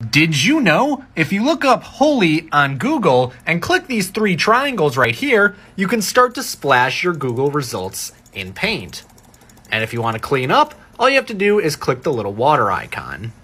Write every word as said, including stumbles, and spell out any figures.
Did you know if you look up Holy on Google and click these three triangles right here, you can start to splash your Google results in Paint. And if you want to clean up, all you have to do is click the little water icon.